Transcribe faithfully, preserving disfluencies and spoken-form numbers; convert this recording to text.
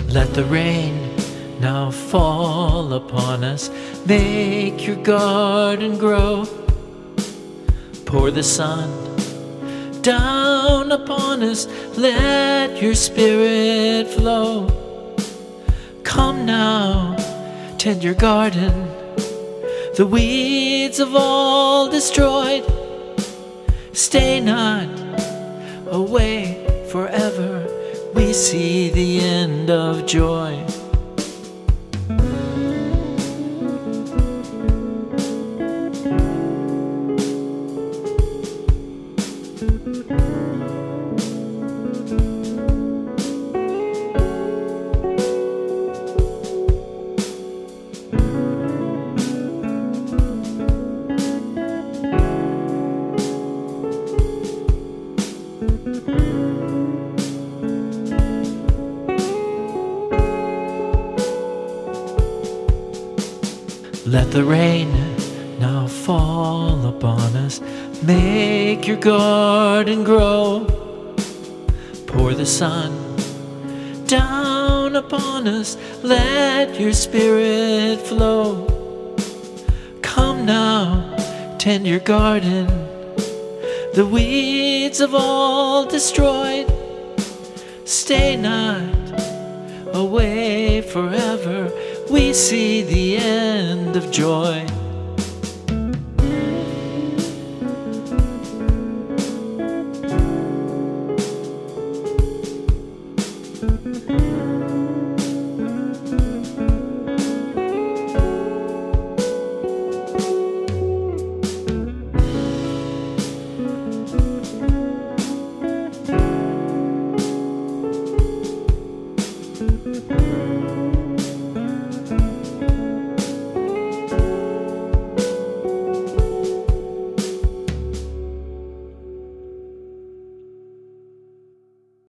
Let the rain now fall upon us. Make your garden grow. Pour the sun down upon us. Let your spirit flow. Come now, tend your garden. The weeds of all destroyed. Stay not away forever. We see the end of joy. Let the rain now fall upon us. Make your garden grow. Pour the sun down upon us. Let your spirit flow. Come now, tend your garden. The weeds of all destroyed. Stay not away forever. We see the end of joy.